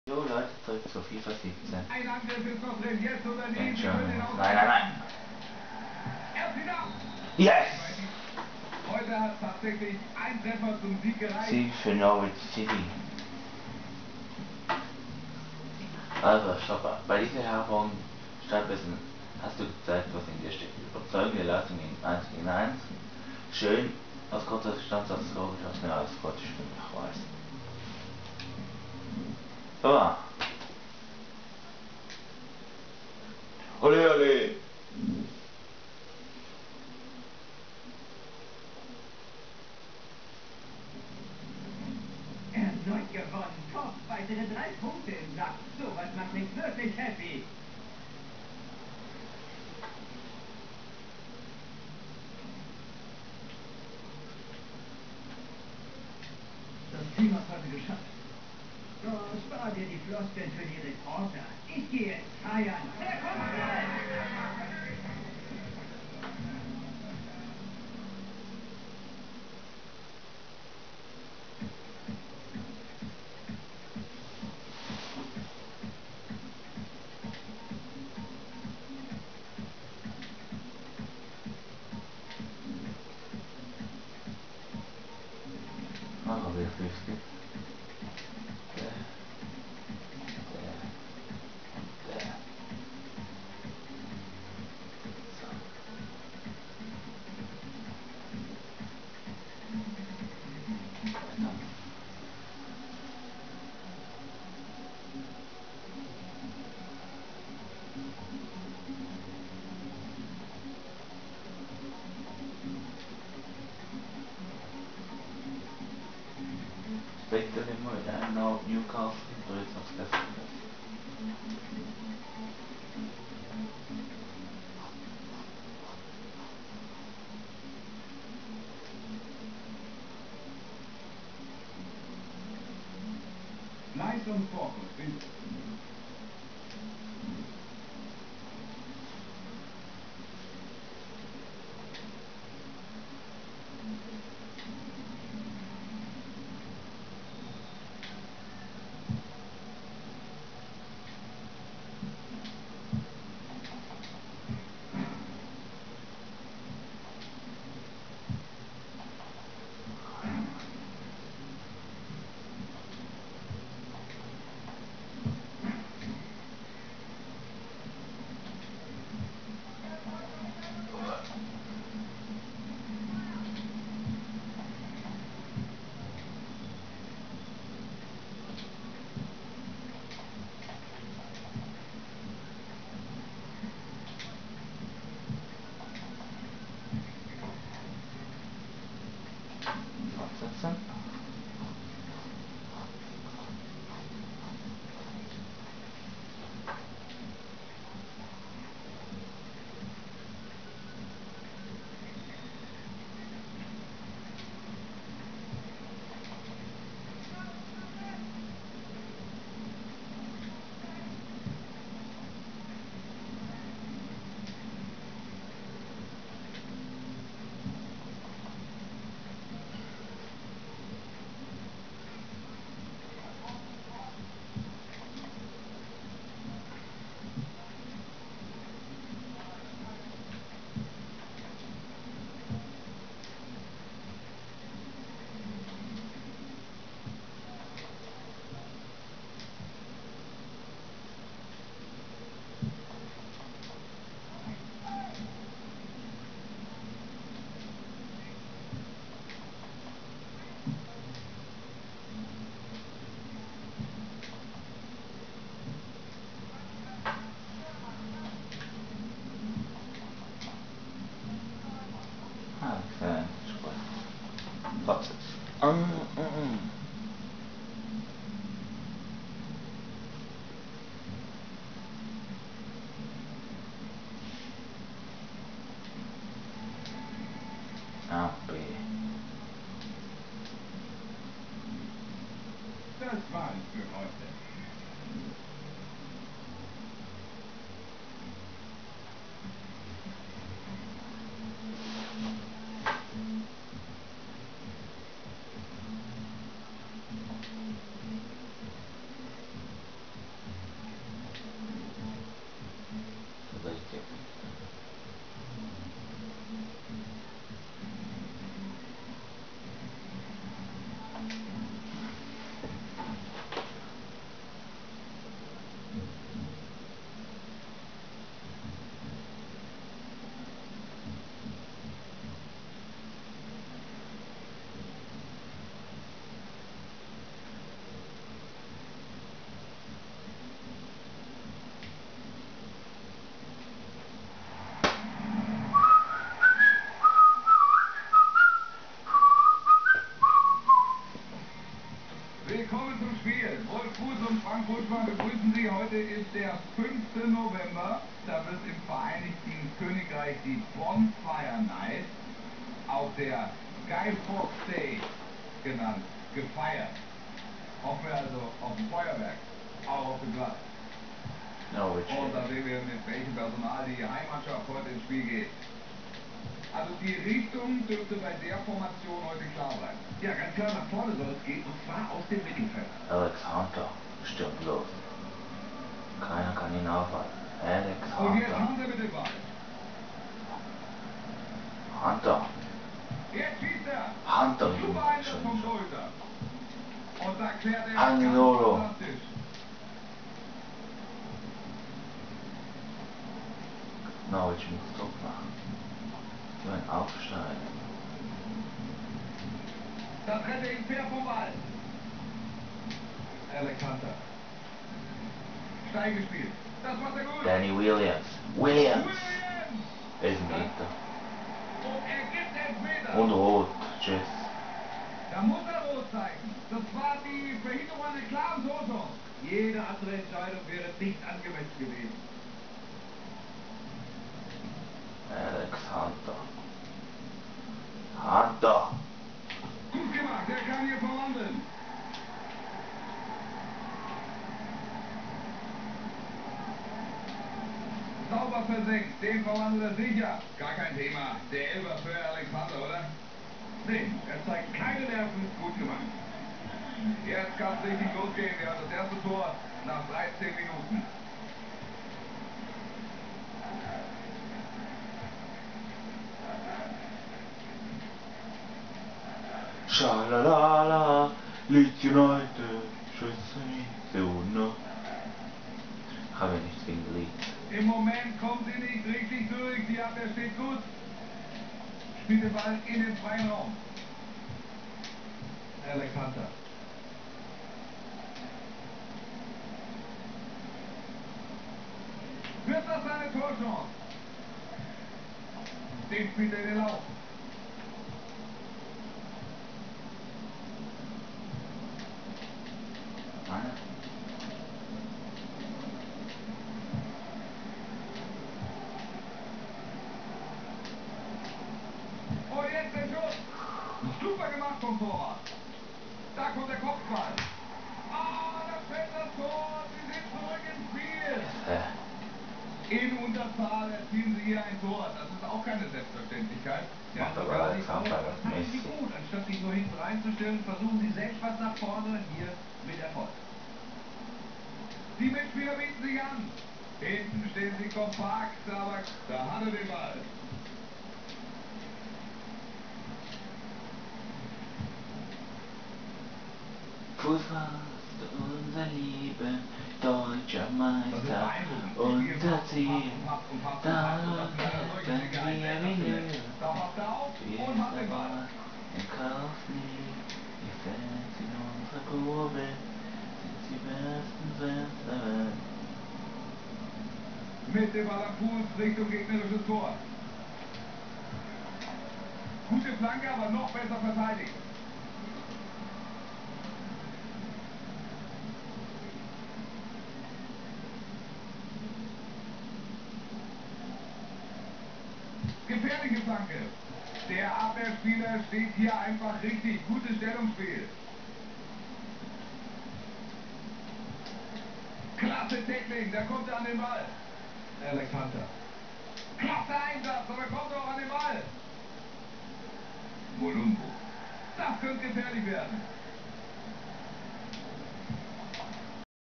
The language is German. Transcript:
Jo Leute, zurück zur FIFA 17. Ein Angriff ist noch drin, jetzt oder nie. Denk Sie schon. können den Nein, nein, nein. Er ist wieder. Yes! Heute hat tatsächlich ein Treffer zum Sieg gereicht. Sieg für Norwich City. Also, Stopper. Bei dieser Herausforderung Stadtwissen hast du gezeigt, was in dir steckt. Überzeugende Leistung in 1 gegen 1. Schön, aus kurzer Distanz hast du logisch aus mehr als kurze Stunde nachweisen. So. Ole, ole! Erneut gewonnen. Top, weitere 3 Punkte im Sack. Sowas macht mich wirklich happy. Das Team hat heute geschafft. Oh, spar dir die Floskeln für die Reporter. Ich gehe jetzt feiern. Machen wir 50. Victory Mode, and now Newcastle durch aufs Gästeplatz. Leistungsfokus. Fortsetzen. Excellent. Fortsetzen. A, B. Das war's für heute. Buschmann, begrüßen Sie. Heute ist der 5. November. Da wird im Vereinigten Königreich die Bonfire Night, auch der Guy Fawkes Day genannt, gefeiert. Hoffen wir also auf ein Feuerwerk, auch auf dem Platz. No, which Und da sehen wir, mit welchem Personal die Heimmannschaft heute ins Spiel geht. Also die Richtung dürfte bei der Formation heute klar sein. Ja, ganz klar nach vorne soll es gehen, und zwar aus dem Mittelfeld. Alex Hunter stürmt los. Keiner kann ihn aufhalten. Alex Und jetzt Hunter. haben sie mit dem Ball. Hunter. Jetzt schießt er. Hunter. Super Einsatz vom Torhüter. Und da klärt er An ganz Loro. fantastisch. Norwich muss Druck machen. Für ein Aufsteigen. Da trennt er ihn fair vom Ball. Alex Hunter. Steil gespielt. Das macht er gut. Danny Williams. Williams. Williams. Elfmeter. Und er gibt Elfmeter. Und rot. Tschüss. Da muss er rot zeigen. Das war die Verhinderung einer klaren Torchance. Jede andere Entscheidung wäre nicht angemessen gewesen. Alex Hunter. Hunter. Gut gemacht, der kann hier verwandeln. Sauber versenkt, den verwandelt er sicher. Gar kein Thema. Der Elfer für Alexander, oder? Nee, er zeigt keine Nerven, gut gemacht. Jetzt kann es richtig losgehen. Wir haben das erste Tor nach 13 Minuten. Schalalala. Leeds United. Je suis uno. Habe ich nichts gegen Leeds. Im Moment kommt sie nicht richtig durch. Die Abwehr steht gut. Spielt den Ball in den freien Raum. Alex Hunter. Wird das eine Torchance? Den spielt er in den Lauf. Meine? Oh, jetzt der Schuss. Super gemacht vom Torwart. Da kommt der Kopfball. Ah, da fällt das Tor. Sie sind zurück ins Spiel. In Unterzahl erzielen sie hier ein Tor. Das ist auch keine Selbstverständlichkeit. Macht aber sogar Alexander das machen sie Messi. gut. Anstatt sich nur hinten reinzustellen, versuchen sie selbst was nach vorne, hier mit Erfolg. Die Mitspieler bieten sich an. Hinten stehen sie kompakt, aber da hat er den Ball. Fußball ist unser Leben, deutscher Meister, unser Ziel. Da werden wir wieder. Da macht er auf Wir und hat den Ball. in Kauf nie. Die Fans in unserer Kurve sind die besten Fans der Welt. Mit dem Ball am Fuß Richtung gegnerisches Tor. Gute Flanke, aber noch besser verteidigt. Gefährliche Flanke. Der Abwehrspieler steht hier einfach richtig. Gutes Stellungsspiel. Klasse Tackling, da kommt er an den Ball. Alex Hunter. Klasse Einsatz, aber kommt auch an den Ball. Molumbo. Das könnte gefährlich werden.